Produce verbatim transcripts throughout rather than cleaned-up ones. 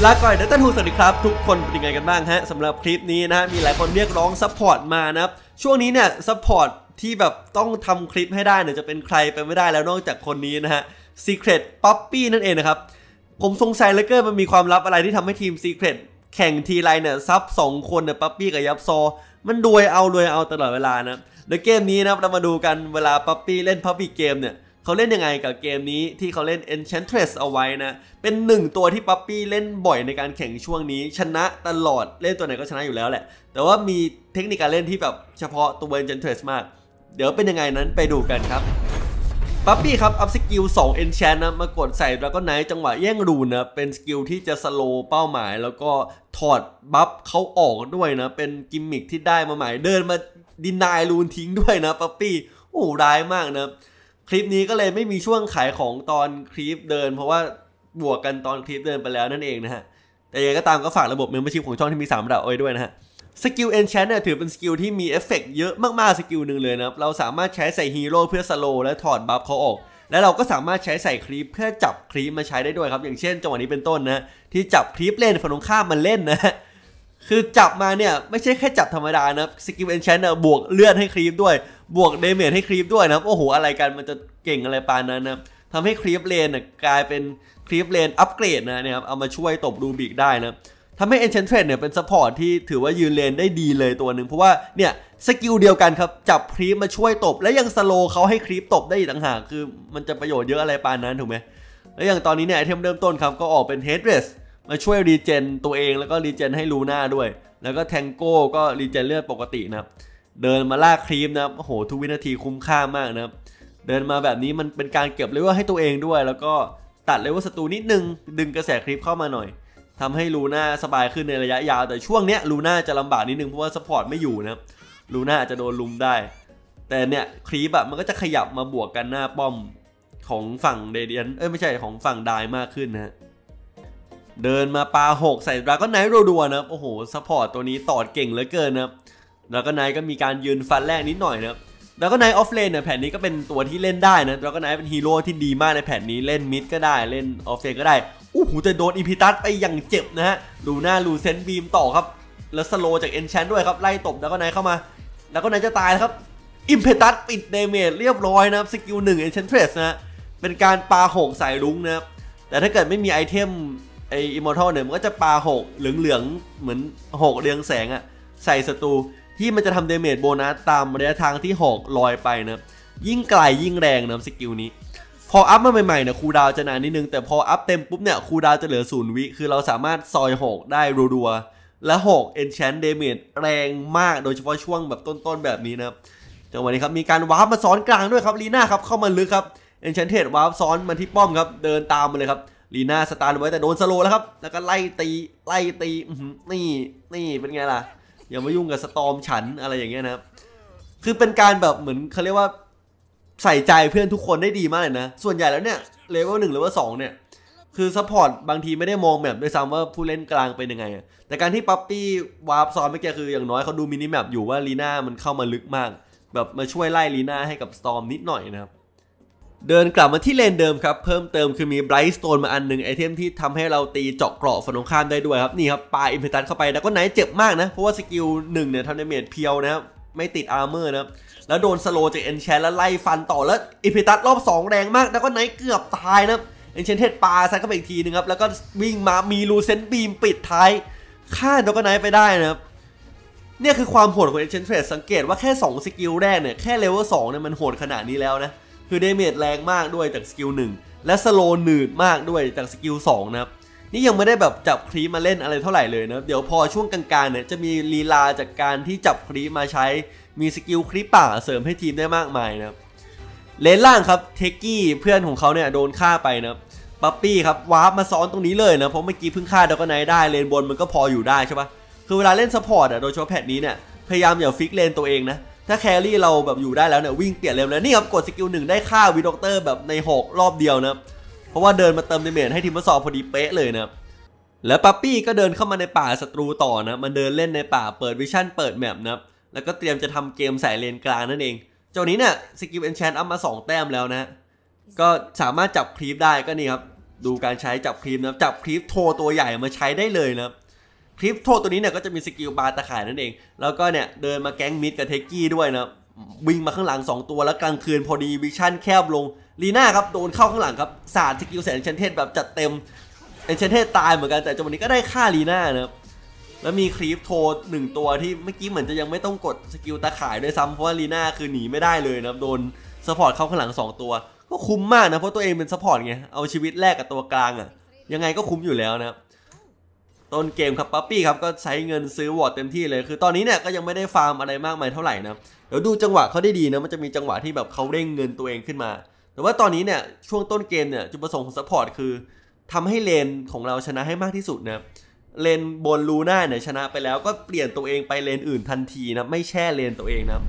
ลาก่อยเดต้าทูสวัสดีครับทุกคนเป็นยังไงกันบ้างฮะสำหรับคลิปนี้นะฮะมีหลายคนเรียกร้องซัพพอร์ตมานะครับช่วงนี้เนี่ยซัพพอร์ตที่แบบต้องทำคลิปให้ได้เนี่ยจะเป็นใครไปไม่ได้แล้วนอกจากคนนี้นะฮะ Secret Puppy นั่นเองนะครับผมสงสัยเหลือเกินมันมีความลับอะไรที่ทำให้ทีม Secret แข่งทีไรเนี่ยซับสองคนเนี่ย Puppy กับยับซอมันรวยเอารวยเอาตลอดเวลานะในเกมนี้นะครับเรามาดูกันเวลา Puppy เล่น Puppy เกมเนี่ยเขาเล่นยังไงกับเกมนี้ที่เขาเล่น Enchantress เอาไว้นะเป็นหนึ่งตัวที่ปั๊ปปี้เล่นบ่อยในการแข่งช่วงนี้ชนะตลอดเล่นตัวไหนก็ชนะอยู่แล้วแหละแต่ว่ามีเทคนิคการเล่นที่แบบเฉพาะตัว Enchantress มากเดี๋ยวเป็นยังไงนั้นไปดูกันครับปั๊ปปี้ครับอัพสกิลสอง Enchant นะมากดใส่ Dragon Knight จังหวะแย่งรูนนะเป็นสกิลที่จะสโลว์เป้าหมายแล้วก็ถอดบัฟเขาออกด้วยนะเป็นกิมมิคที่ได้มาใหม่เดินมาดินายรูนทิ้งด้วยนะปั๊ปปี้โอ้ร้ายมากนะคลิปนี้ก็เลยไม่มีช่วงขายของตอนคลิปเดินเพราะว่าบวกกันตอนคลิปเดินไปแล้วนั่นเองนะฮะแต่ยังไงก็ตามก็ฝากระบบเมมเบอร์ชิพของช่องที่มีสามระดับเอาไว้ด้วยนะฮะสกิล Enchant เนี่ยถือเป็นสกิลที่มีเอฟเฟกต์เยอะมากๆสกิลหนึ่งเลยนะครับเราสามารถใช้ใส่ฮีโร่เพื่อสโลว์และถอดบัฟเขาออกและเราก็สามารถใช้ใส่คลิปเพื่อจับคลิปมาใช้ได้ด้วยครับอย่างเช่นจังหวะนี้เป็นต้นนะที่จับคลิปเล่นฝั่งตรงข้ามมันเล่นนะคือจับมาเนี่ยไม่ใช่แค่จับธรรมดานะสกิล Enchant เนี่ยบวกเลือดให้คลิปด้วยบวกเดเมจให้คลิปด้วยนะครับโอ้โหอะไรกันมันจะเก่งอะไรปานนั้นนะทำให้คลิปเลนกลายเป็นคลิปเลนอัปเกรดนะเนี่ยครับเอามาช่วยตบรูบิกได้นะทำให้ Enchantress เนี่ยเป็นซัพพอร์ตที่ถือว่ายืนเลนได้ดีเลยตัวหนึ่งเพราะว่าเนี่ยสกิลเดียวกันครับจับคลิปมาช่วยตบและยังสโลเขาให้คลิปตบได้อีกต่างหากคือมันจะประโยชน์เยอะอะไรปานนั้นถูกไหมแล้วอย่างตอนนี้เนี่ยไอเทมเริ่มต้นครับก็ออกเป็น Headrest มาช่วยรีเจนตัวเองแล้วก็รีเจนให้ลูน่าด้วยแล้วก็แทงโก้ก็รีเจนเลือดปกตินะครับเดินมาลากครีมนะครับโอ้โหทุกวินาทีคุ้มค่ามากนะครับเดินมาแบบนี้มันเป็นการเก็บเลเวลให้ตัวเองด้วยแล้วก็ตัดเลเวลศัตรูนิดนึงดึงกระแสคลิปเข้ามาหน่อยทำให้ลูน่าสบายขึ้นในระยะยาวแต่ช่วงเนี้ยลูน่าจะลำบากนิดนึงเพราะว่าซัพพอร์ตไม่อยู่นะครับลูน่าอาจจะโดนลุมได้แต่เนี่ยคลิปแบบมันก็จะขยับมาบวกกันหน้าป้อมของฝั่งเรเดียนเอ้ยไม่ใช่ของฝั่งไดมากขึ้นนะเดินมาปาหกใส่ดราก้อนไนท์รัวๆนะครับโอ้โหซัพพอร์ตตัวนี้ตอดเก่งเหลือเกินนะครับดราก้อนไนท์ก็มีการยืนฟันแรกนิดหน่อยนะครับดราก้อนไนท์ออฟเลนเนี่ยแผ่นนี้ก็เป็นตัวที่เล่นได้นะดราก้อนไนท์เป็นฮีโร่ที่ดีมากในแผ่นนี้เล่นมิดก็ได้เล่นออฟเลนก็ได้โอ้โหจะโดนอีพิตัสไปอย่างเจ็บนะฮะดูหน้าลูเซนบีมต่อครับแล้วสโลจากเอนแชนด้วยครับไล่ตบดราก้อนไนท์เข้ามาดราก้อนไนท์จะตายครับอิมเพตัสปิดเดเมจเรียบร้อยนะครับสกิลหนึ่งเอนแชนเทรสนะเป็นการปาหกใส่ลุงนะครับแต่ถ้าเกิดไม่มีไอเทมไออิมมอร์ทัลเนี่ยมันก็จะปาหกเหลืองๆเหมือนหกเรืองแสงอะใส่ศัตรูที่มันจะทำเดเมจโบนัสตามระยะทางที่หกลอยไปนะยิ่งไกลยิ่งแรงนะสกิลนี้พออัพมาใหม่ๆเนี่ยคูลดาวจะนานนิดนึงแต่พออัพเต็มปุ๊บเนี่ยคูลดาวจะเหลือศูนย์วิคือเราสามารถซอยหกได้รัวๆและหก Enchant Damage แรงมากโดยเฉพาะช่วงแบบต้นๆแบบนี้นะครับจังหวะนี้ครับมีการวาร์ปมาซ้อนกลางด้วยครับลีน่าครับเข้ามาลึกครับ Enchanted วาร์ปซ้อนมาที่ป้อมครับเดินตามมาเลยครับลีน่าสตาร์ทไว้แต่โดนสโลแล้วครับแล้วก็ไล่ตีไล่ตีนี่นี่เป็นไงล่ะอย่ามายุ่งกับสตอมฉันอะไรอย่างเงี้ยนะครับคือเป็นการแบบเหมือนเขาเรียกว่าใส่ใจเพื่อนทุกคนได้ดีมากเลยนะส่วนใหญ่แล้วเนี่ยเลเวลหนึ่งเลเวลสองเนี่ยคือซัพพอร์ตบางทีไม่ได้มองแบบด้วยซ้ำว่าผู้เล่นกลางเป็นยังไงแต่การที่ปั๊ปปี้วาร์ปซ้อนเมื่อกี้คืออย่างน้อยเขาดูมินิแมปอยู่ว่าลีน่ามันเข้ามาลึกมากแบบมาช่วยไล่ลีน่าให้กับสตอมนิดหน่อยนะครับเดินกลับมาที่เลนเดิมครับเพิ่มเติมคือมีไบรท์สโตนมาอันหนึ่งไอเทมที่ทำให้เราตีเจาะเกราะฝั่งตรงข้ามได้ด้วยครับนี่ครับปาอิมเพตัสเข้าไปแล้วก็ไนท์เจ็บมากนะเพราะว่าสกิลหนึ่งเนี่ยทำดาเมจเพียวนะครับไม่ติดอาร์เมอร์นะครับแล้วโดนสโลจากเอนแชนแล้วไล่ฟันต่อแล้วอิมเพตัสรอบสองแรงมากแล้วก็ไนท์เกือบตายนะเอนแชนเทดปาใส่เข้าไปอีกทีนึงครับแล้วก็วิ่งมามีลูเซนบีมปิดท้ายฆ่าแล้วก็ไนท์ไปได้นะครับเนี่ยคือความโหดของ Enchantress สังเกตว่าแค่สองสกิลแรกเนี่ยแค่เลเวลสองเนี่ยมันโหดขนาดนี้แล้วนะคือเดเมจแรงมากด้วยจากสกิลหนึ่งและสโลหนืดมากด้วยจากสกิลสองนะครับนี่ยังไม่ได้แบบจับครีมาเล่นอะไรเท่าไหร่เลยนะเดี๋ยวพอช่วงกลางๆเนี่ยจะมีลีลาจากการที่จับครีมาใช้มีสกิลครีป่าเสริมให้ทีมได้มากมายนะครับเลนล่างครับเทกกี้เพื่อนของเขาเนี่ยโดนฆ่าไปนะปั๊ปปี้ครับวาร์ปมาซ้อนตรงนี้เลยนะเพราะเมื่อกี้เพิ่งฆ่าดราก้อนไนท์ได้เลนบนมันก็พออยู่ได้ใช่ปะคือเวลาเล่นซัพพอร์ตอ่ะโดยเฉพาะแพทนี้เนี่ยพยายามอย่าฟิกเลนตัวเองนะถ้าแครี่เราแบบอยู่ได้แล้วเนี่ยวิ่งเปลี่ยนเร็วแล้วนี่ครับกดสกิลหนึ่งได้ฆ่าวีด็อกเตอร์แบบในหกรอบเดียวนะเพราะว่าเดินมาเติมเดเมจให้ทีมมาสอบพอดีเป๊ะเลยนะแล้วปั๊ปปี้ก็เดินเข้ามาในป่าศัตรูต่อนะมันเดินเล่นในป่าเปิดวิชั่นเปิดแมปนะแล้วก็เตรียมจะทำเกมใส่เลนกลางนั่นเองเจ้านี้เนี่ยสกิลเอนแชนอัพมาสองแต้มแล้วนะก็สามารถจับคลีปได้ก็นี่ครับดูการใช้จับคลิปนะจับคลิปโทตัวใหญ่มาใช้ได้เลยนะคลิปโทตัวนี้เนี่ยก็จะมีสกิลบาร์ตะข่ายนั่นเองแล้วก็เนี่ยเดินมาแก๊งมิดกับเทกกี้ด้วยนะวิ่งมาข้างหลังสองตัวแล้วกลางคืนพอดีวิชั่นแคบลงลีน่าครับโดนเข้าข้างหลังครับสาดสกิลแสนเชนเทสแบบจัดเต็มเอนเชนเทสตายเหมือนกันแต่จังหวะนี้ก็ได้ฆ่าลีน่านะครับแล้วมีคลิปโทหนึ่งตัวที่เมื่อกี้เหมือนจะยังไม่ต้องกดสกิลตะข่ายด้วยซ้ำเพราะว่าลีน่าคือหนีไม่ได้เลยนะโดนซัพพอร์ตเข้าข้างหลังสองตัวก็คุ้มมากนะเพราะตัวเองเป็นซัพพอร์ตไงเอาชีวิตแลกกับตัวกลางอ่ะยังไงก็คุ้มอยู่แล้วนะครับต้นเกมครับปั๊ปปี้ครับก็ใช้เงินซื้อวอร์ดเต็มที่เลยคือตอนนี้เนี่ยก็ยังไม่ได้ฟาร์มอะไรมากมายเท่าไหร่นะเดี๋ยวดูจังหวะเขาได้ดีนะมันจะมีจังหวะที่แบบเขาเร่งเงินตัวเองขึ้นมาแต่ว่าตอนนี้เนี่ยช่วงต้นเกมเนี่ยจุดประสงค์ของซัพพอร์ตคือทำให้เลนของเราชนะให้มากที่สุดนะเลนบนลูน่าเนี่ยชนะไปแล้วก็เปลี่ยนตัวเองไปเลนอื่นทันทีนะไม่แช่เลนตัวเองนะ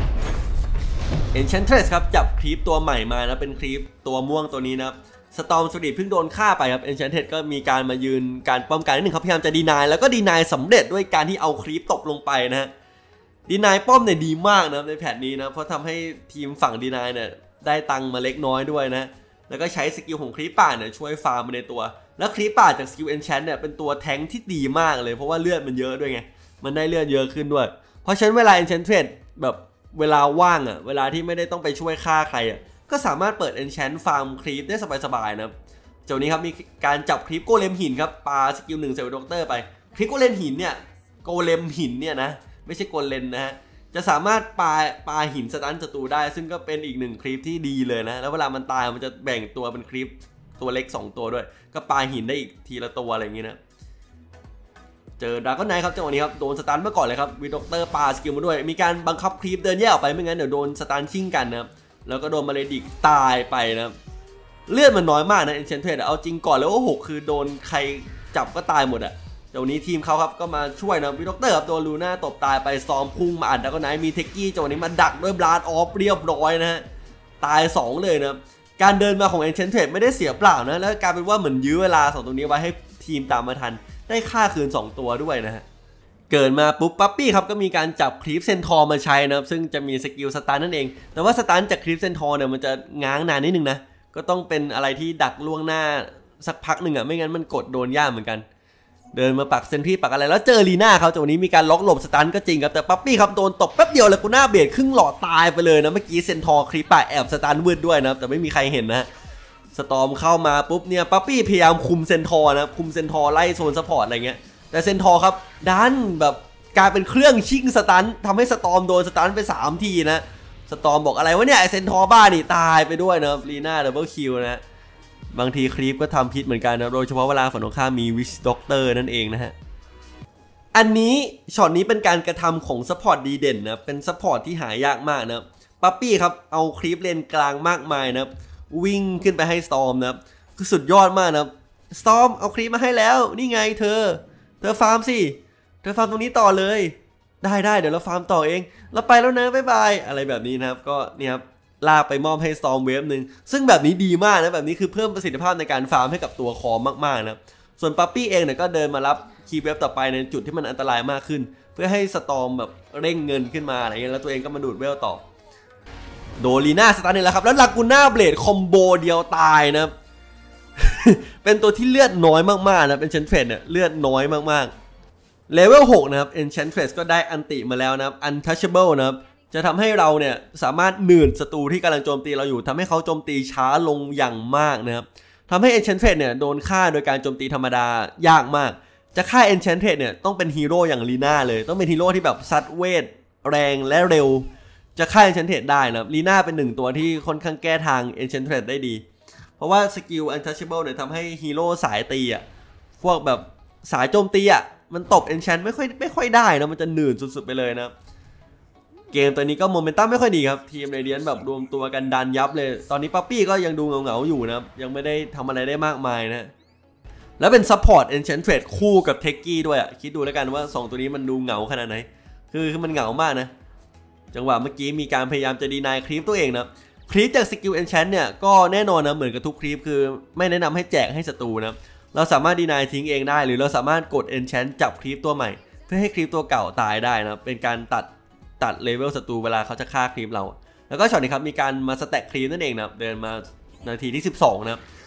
Enchantress ครับจับคลิปตัวใหม่มานะเป็นคลิปตัวม่วงตัวนี้นะสตอมสปีดเพิ่งโดนฆ่าไปครับ Enchantress ก็มีการมายืนการป้องกันนิดนึงครับพยายามจะดีนายแล้วก็ดีนายสำเร็จด้วยการที่เอาคลิปตบลงไปนะฮะดีนายป้อมเนี่ยดีมากนะในแพทนี้นะเพราะทำให้ทีมฝั่งดีนายเนี่ยได้ตังค์มาเล็กน้อยด้วยนะแล้วก็ใช้สกิลของคลิปป่าเนี่ยช่วยฟาร์มมาในตัวแล้วคลิปป่าจากสกิล Enchant เนี่ยเป็นตัวแทงที่ดีมากเลยเพราะว่าเลือดมันเยอะด้วยไงมันได้เลือดเยอะขึ้นด้วยเพราะฉะนั้นเวลา Enchantress แบบเวลาว่างอ่ะเวลาที่ไม่ได้ต้องไปช่วยฆ่าใครอ่ะก็สามารถเปิด Enchant ฟาร์มคลิปได้สบายๆนะเจ้านี้ครับมีการจับคลิปโกเลมหินครับปาสกิลหนึ่งใส่ด็อกเตอร์ไปคลิปโกเลมหินเนี่ยโกเลมหินเนี่ยนะไม่ใช่โกเลนนะฮะจะสามารถปาปาหินสตันศัตรูได้ซึ่งก็เป็นอีกหนึ่งคลิปที่ดีเลยนะแล้วเวลามันตายมันจะแบ่งตัวเป็นคลิปตัวเล็กสองตัวด้วยก็ปาหินได้อีกทีละตัวอะไรอย่างงี้นะเจอดราก้อนไนท์ครับจังหวะนี้ครับโดนสตันมาก่อนเลยครับวีด็อกเตอร์ปาสกิลมาด้วยมีการบังคับคลิปเดินแยกออกไปไม่งั้นเดี๋ยวโดนสตันชิ่งกันนะครับแล้วก็โดนมาเลดิกตายไปนะเลือดมันน้อยมากนะเอนเชนเทสเอาจริงก่อนแล้วว่าหกคือโดนใครจับก็ตายหมดอ่ะเดี๋ยวนี้ทีมเขาครับก็มาช่วยนะวีด็อกเตอร์ครับโดนลูน่าตบตายไปซอมพุ่งมาอัดดราก้อนไนท์มีเทกกี้จังหวะนี้มาดักด้วยบลาดออฟเรียบร้อยนะฮะตายสองเลยนะการเดินมาของ Enchantress ไม่ได้เสียเปล่านะแล้วกลายเป็นว่าเหมือนยื้อเวลาสองตรงนี้ไว้ให้ทีมตามมาทันได้ค่าคืนสองตัวด้วยนะฮะเกิดมาปุ๊บปั๊ปปี้ครับก็มีการจับคลิปเซนทอร์มาใช้นะครับซึ่งจะมีสกิลสตันนั่นเองแต่ว่าสตันจากคลิปเซนทอร์เนี่ยมันจะง้างนานนิดนึงนะก็ต้องเป็นอะไรที่ดักล่วงหน้าสักพักหนึ่งอ่ะไม่งั้นมันกดโดนยากเหมือนกันเดินมาปักเซนทรีปักอะไรแล้วเจอลีน่าเขาจังหวะนี้มีการล็อกหลบสตันก็จริงครับแต่ปั๊ปปี้ครับโดนตบแป๊บเดียวแล้วกูหน้าเบียดครึ่งหลอดตายไปเลยนะเมื่อกี้เซนทอร์คลิปป่าแอบสตันวืดด้วยนะแต่ไม่มีใครเห็นนะสตอมเข้ามาปุ๊บเนี่ยปั๊ปปี้พยายามคุมเซนทอร์นะคุมเซนทอร์ไล่โซนซัพพอร์ตอะไรเงี้ยแต่เซนทอร์ครับดันแบบกลายเป็นเครื่องชิงสตันทำให้สตอมโดนสตันไปสามทีนะสตอมบอกอะไรวะเนี่ยไอเซนทอร์บ้านี่ตายไปด้วยนะลีน่าดับเบิลคิวนะบางทีคลิปก็ทำพิษเหมือนกันนะโดยเฉพาะเวลาฝั่งตรงข้ามมีวิชด็อกเตอร์นั่นเองนะฮะอันนี้ช็อตนี้เป็นการกระทำของซัพพอร์ตดีเด่นนะเป็นซัพพอร์ตที่หายากมากนะปั๊ปปี้ครับเอาคลิปเลนกลางมากมายนะวิ่งขึ้นไปให้สตอมนะคือสุดยอดมากนะสตอมเอาคลิปมาให้แล้วนี่ไงเธอเธอฟาร์มสิเธอฟาร์มตรงนี้ต่อเลยได้ได้เดี๋ยวเราฟาร์มต่อเองเราไปแล้วนะบ๊ายบายอะไรแบบนี้นะครับก็เนี่ยครับลากไปมอบให้สตอมเวฟหนึ่งซึ่งแบบนี้ดีมากนะแบบนี้คือเพิ่มประสิทธิภาพในการฟาร์มให้กับตัวคอมมากๆนะส่วนปั๊ปปี้เองเนี่ยก็เดินมารับคีย์เวฟต่อไปในจุดที่มันอันตรายมากขึ้นเพื่อให้สตอมแบบเร่งเงินขึ้นมาอะไรเงี้ยแล้วตัวเองก็มาดูดเวลต่อโดลีน่าสตาร์นี่แหละครับแล้วลากูน่าเบลดคอมโบเดียวตายนะ เป็นตัวที่เลือดน้อยมากๆนะเป็นเชนเฟสเนี่ยเลือดน้อยมากๆเลเวลหกนะครับ Enchantress ก็ได้อันติมาแล้วนะครับ Untouchable นะครับจะทำให้เราเนี่ยสามารถหนืดศัตรูที่กำลังโจมตีเราอยู่ทำให้เขาโจมตีช้าลงอย่างมากนะครับทำให้ Enchantress เนี่ยโดนฆ่าโดยการโจมตีธรรมดายากมากจะฆ่า Enchantress เนี่ยต้องเป็นฮีโร่อย่างลีน่าเลยต้องเป็นฮีโร่ที่แบบซัดเวทแรงและเร็วจะฆ่า Enchantress ได้นะลีน่าเป็นหนึ่งตัวที่ค่อนข้างแก้ทาง Enchantress ได้ดีเพราะว่าสกิล Untouchable เนี่ยทำให้ฮีโร่สายตีอ่ะพวกแบบสายโจมตีอ่ะมันตบ Enchant ไม่ค่อยไม่ค่อยได้นะมันจะหนืดสุดๆไปเลยนะเกมตัวนี้ก็โมเมนตัมไม่ค่อยดีครับทีมเรเดียนแบบรวมตัวกันดันยับเลยตอนนี้ปั๊ปปี้ก็ยังดูเหงาๆอยู่นะยังไม่ได้ทำอะไรได้มากมายนะแล้วเป็นซัพพอร์ต Enchantress คู่กับเทกกี้ด้วยอ่ะคิดดูแล้วกันว่าสองตัวนี้มันดูเหงาขนาดไหนคือคือมันเหงามากนะจังหวะเมื่อกี้มีการพยายามจะดีนายคลิปตัวเองนะคลิปจากสกิล Enchant เนี่ยก็แน่นอนนะเหมือนกับทุกคลิปคือไม่แนะนำให้แจกให้ศัตรูนะเราสามารถดีนายทิ้งเองได้หรือเราสามารถกด Enchant จับคลิปตัวใหม่เพื่อให้คลิปตัวเก่าตายได้นะเป็นการตัดตัดเลเวลศัตรูเวลาเขาจะฆ่าคลิปเราแล้วก็ช็อตนี้ครับมีการมาสแต็กคลิปนั่นเองนะเดินมานาทีที่สิบสองนะครับ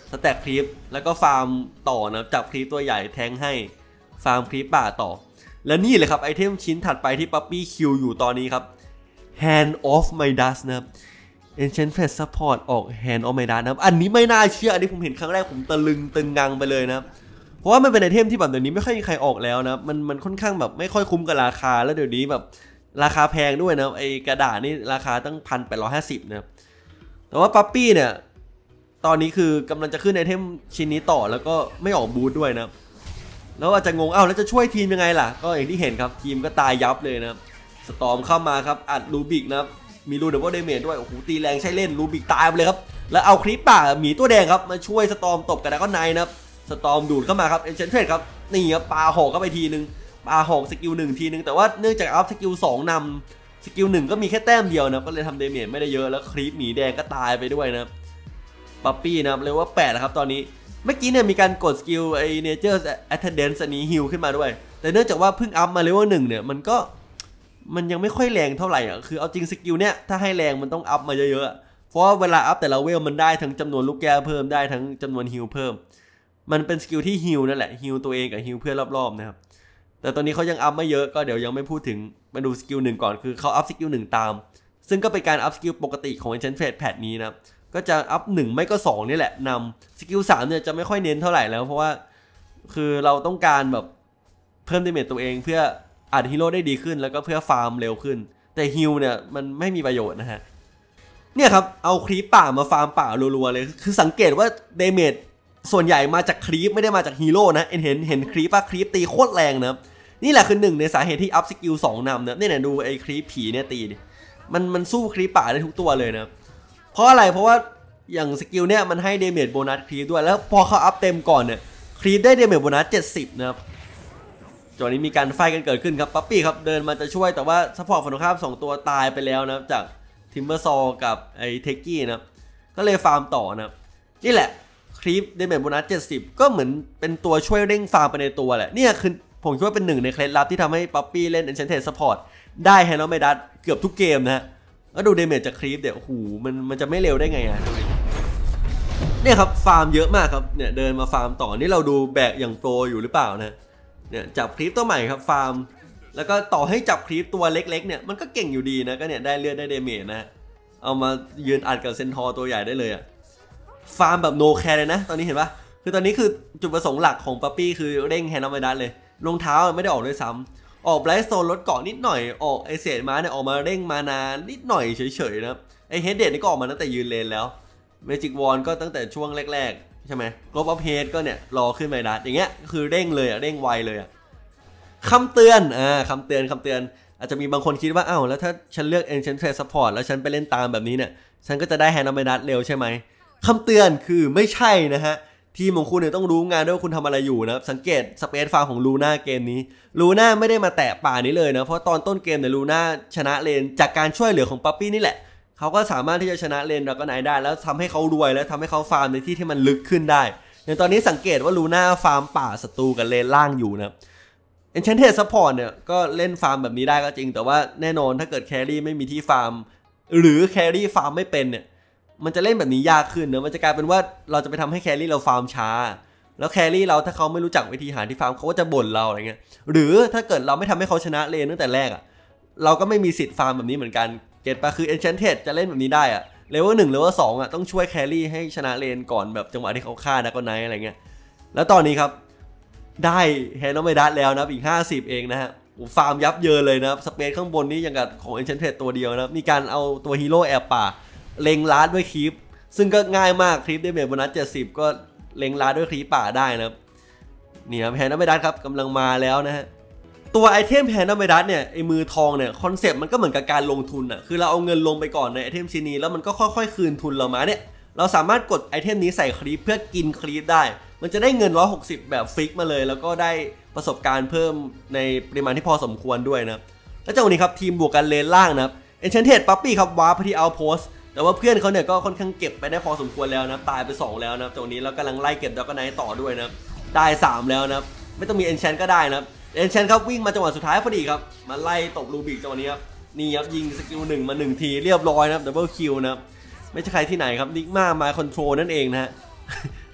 สแต็กคลิปแล้วก็ฟาร์มต่อนะจับคลิปตัวใหญ่แทงให้ฟาร์มคลิปป่าต่อและนี่เลยครับไอเทมชิ้นถัดไปที่ปั๊ปปี้คิวอยู่ตอนนี้ครับ Hand of Midas นะครับ Enchanted Support ออก Hand of Midas นะครับอันนี้ไม่น่าเชื่ออันนี้ผมเห็นครั้งแรกผมตะลึงตึงงังไปเลยนะครับเพราะว่ามันเป็นไอเทมที่แบบเดี๋ยวนี้ไม่ค่อยมีใครออกแล้วนะมันมันค่อนข้างแบบไม่ค่อยคุ้มกับราคาแล้วเดี๋ยวนี้แบบราคาแพงด้วยนะไอกระดาษนี่ราคาตั้งพันแปดร้อยห้าสิบนะครับแต่ว่าปั๊ปปี้เนี่ยตอนนี้คือกำลังจะขึ้นไอเทมชิ้นนี้ต่อแล้วก็ไม่ออกบูทด้วยนะแล้วอาจจะงงเอ้าแล้วจะช่วยทีมยังไงล่ะก็อย่างที่เห็นครับทีมก็ตายยับเลยนะสตอร์มเข้ามาครับอัดลูบิกนะครับมีรูดับเบิลเดเมจด้วยโอ้โหตีแรงใช้เล่นลูบิกตายไปเลยครับแล้วเอาคลิปป่าหมีตัวแดงครับมาช่วยสตอร์มตบกันแล้วก็ไนท์นะครับสตอร์มดูดเข้ามาครับเอ็นเชนเทรดครับนี่ครับปาหอกเข้าไปทีนึงปาหอกสกิลหนึ่งทีนึงแต่ว่าเนื่องจากอัพสกิลสองนำสกิลหนึ่งก็มีแค่แต้มเดียวนะก็เลยทำเดเมจไม่ได้เยอะแล้วคลิปหมีแดงก็ตายไปด้วยนะปั๊ปปี้นะครับเรียกว่าแปดแล้วครับตอนนี้เมื่อกี้เนี่ยมีการกดสกิลไอเนเจอร์แอทเทนเดนซ์อันนี้ฮิลขึ้นมาด้วยแต่เนื่องจากว่าเพิ่งอัพมาเลเวลหนึ่งเนี่ยมันก็มันยังไม่ค่อยแรงเท่าไหร่อ่ะคือเอาจริงสกิลเนี่ยถ้าให้แรงมันต้องอัพมาเยอะๆเพราะว่าเวลาอัพแต่ละเวลมันได้ทั้งจำนวนลูกแก้วเพิ่มได้ทั้งจำนวนฮิลเพิ่มมันเป็นสกิลที่ฮิลนั่นแหละฮิลตัวเองกับฮิลเพื่อนรอบๆนะครับแต่ตอนนี้เขายังอัพไม่เยอะก็เดี๋ยวยังไม่พูดถึงมาดูสกิลหนึ่งก่อนคือเขาอัพสกิลหนึ่งตามซึ่งก็เป็นการอัพสกิลปกติของ Enchanted แพทนี้นะครับก็จะอัพหนึ่งไม่ก็สองนี่แหละนำสกิลสามเนี่ยจะไม่ค่อยเน้นเท่าไหร่แล้วเพราะว่าคือเราต้องการแบบเพิ่มดาเมจตัวเองเพื่ออัดฮีโร่ได้ดีขึ้นแล้วก็เพื่อฟาร์มเร็วขึ้นแต่ฮิลเนี่ยมันไม่มีประโยชน์นะฮะเนี่ยครับเอาครีปป่ามาฟาร์มป่ารัวๆเลยคือสังเกตว่าดาเมจส่วนใหญ่มาจากครีปไม่ได้มาจากฮีโร่นะเห็นเห็นเห็นครีปป่ะครีปตีโคตรแรงนะนี่แหละคือหนึ่งในสาเหตุที่อัพสกิลสองนำนะนี่เนี่ยดูไอ้ครีปผีเนี่ยตีดิมันมันสู้ครีปป่าได้ทุกตัวเลยนะเพราะอะไรเพราะว่าอย่างสกิลเนี่ยมันให้เดเมจโบนัสครีปด้วยแล้วพอเขาอัพเต็มก่อนเนี่ยครีปได้เดเมจโบนัสเจ็ดสิบนะครับตอนนี้มีการไฟกันเกิดขึ้นครับปั๊ปปี้ครับเดินมาจะช่วยแต่ว่าซัพพอร์ตฝั่งตรงข้ามสองตัวตายไปแล้วนะจากทิมเบอร์ซอลกับไอ้เทกกี้นะก็เลยฟาร์มต่อนะนี่แหละครีปเดเมจโบนัสเจ็ดสิบก็เหมือนเป็นตัวช่วยเร่งฟาร์มไปในตัวแหละเนี่ยคือผมคิดว่าเป็นหนึ่งในเคล็ดลับที่ทำให้ปั๊ปปี้เล่น Enchanted Support ได้แฮนด์เมดัสเกือบทุกเกมนะฮะแล้วดูเดเมจจากครีปเดี๋ยวโอ้โหมันมันจะไม่เร็วได้ไงอ่ะเนี่ยครับฟาร์มเยอะมากครับเนี่ยเดินมาฟาร์มต่อนี่เราดูแบกอย่างโปรอยู่หรือเปล่านะเนี่ยจับครีปตัวใหม่ครับฟาร์มแล้วก็ต่อให้จับครีปตัวเล็กๆเนี่ยมันก็เก่งอยู่ดีนะก็เนี่ยได้เลือดได้เดเมจนะเอามายืนอัดกับเซนทอร์ตัวใหญ่ได้เลยอะฟาร์มแบบโนแคร์เลยนะตอนนี้เห็นปะคือตอนนี้คือจุดประสงค์หลักของปั๊ปปี้คือเร่งแฮนด์เมดัสเลยรองเท้าไม่ได้ออกด้วยซ้ำออกไบรท์โซนลดเกาะนิดหน่อยออกไอเศษม้าเนี่ยออกมาเร่งมานานนิดหน่อยเฉยๆนะไอเฮดเดดนี่ก็ออกมาตั้งแต่ยืนเลนแล้วเมจิกวอนก็ตั้งแต่ช่วงแรกๆใช่ไหมกลบอัพเฮดก็เนี่ยรอขึ้นไมดัสอย่างเงี้ยคือเร่งเลยอะเร่งไวเลยอะคำเตือนอ่าคำเตือนคำเตือนอาจจะมีบางคนคิดว่าอ้าวแล้วถ้าฉันเลือก Enchanted Support แล้วฉันไปเล่นตามแบบนี้เนี่ยฉันก็จะได้แฮนด์เมดัสเร็วใช่ไหมคำเตือนคือไม่ใช่นะฮะทีมของคุณเนี่ยต้องรู้งานด้วยว่าคุณทำอะไรอยู่นะสังเกตสเปซฟาร์มของลูน่าเกมนี้ลูน่าไม่ได้มาแตะป่านี้เลยนะเพราะตอนต้นเกมเนี่ยลูน่าชนะเลนจากการช่วยเหลือของปั๊ปปี้นี่แหละเขาก็สามารถที่จะชนะเลนดราก้อนไนท์ได้แล้วทำให้เขารวยแล้วทำให้เขาฟาร์มในที่ที่มันลึกขึ้นได้อย่างตอนนี้สังเกตว่าลูน่าฟาร์มป่าศัตรูกับเลนล่างอยู่นะEnchanted Support เนี่ยก็เล่นฟาร์มแบบนี้ได้ก็จริงแต่ว่าแน่นอนถ้าเกิดแครี่ไม่มีที่ฟาร์มหรือแครี่ฟาร์มไม่เป็นเนี่ยมันจะเล่นแบบนี้ยากขึ้นเนอะมันจะกลายเป็นว่าเราจะไปทำให้แครี่เราฟาร์มช้าแล้วแครี่เราถ้าเขาไม่รู้จักวิธีหาที่ฟาร์มเขาก็จะบ่นเราอะไรเงี้ยหรือถ้าเกิดเราไม่ทำให้เขาชนะเลนตั้งแต่แรกอ่ะเราก็ไม่มีสิทธิ์ฟาร์มแบบนี้เหมือนกันเก็ตปะคือ Enchanted จะเล่นแบบนี้ได้อ่ะเลเวลหนึ่งเลเวลสองอ่ะต้องช่วยแครี่ให้ชนะเลนก่อนแบบจังหวะที่เขาฆ่าดราก้อนไนท์อะไรเงี้ยแล้วตอนนี้ครับได้แฮนด์เมดัสแล้วนะอีกห้าสิบเองนะฮะฟาร์มยับเยินเลยนะสเปซข้างบนนี้อย่างกับของ Enchanted ตัวเดียวนะมีการเอาตัวฮีโร่แอบป่าเล็งลัดด้วยคลิปซึ่งก็ง่ายมากคลิปได้เมจโบนัสเจ็ดสิบก็เล็งลัดด้วยคลิปป่าได้นะนี่ครับแฮนด์เมดัสครับกำลังมาแล้วนะฮะตัวไอเทมแฮนด์เมดัสเนี่ยไอมือทองเนี่ยคอนเซปต์มันก็เหมือนกับการลงทุนอ่ะคือเราเอาเงินลงไปก่อนในไอเทมชิ้นนี้แล้วมันก็ค่อยๆคืนทุนเรามาเนี่ยเราสามารถกดไอเทมนี้ใส่คลิปเพื่อกินคลิปได้มันจะได้เงินหนึ่งร้อยหกสิบแบบฟิกมาเลยแล้วก็ได้ประสบการณ์เพิ่มในปริมาณที่พอสมควรด้วยนะแล้วจากวันนี้ครับทีมบวกกันเลนล่างนะครับ Enchanted ปั๊ปปี้ครับวาร์ปไปที่เอาโพสแต่ว่าเพื่อนเขาเนี่ยก็ค่อนข้างเก็บไปได้พอสมควรแล้วนะตายไปสองแล้วนะจากวันนี้แล้วกำลังไล่เก็บดราก้อนไนท์ต่อด้วยนะได้สามแล้วนะไม่ต้องมี Enchant ก็ได้นะEnchant ครับวิ่งมาจังหวะสุดท้ายพอดีครับมาไล่ตบลูบิกจังหวะนี้ครับนี่ครับยิงสกิลหนึ่งมาหนึ่งทีเรียบร้อยนะดับเบิลคิวนะไม่ใช่ใครที่ไหนครับนิกมามาคอนโทรลนั่นเองนะฮะ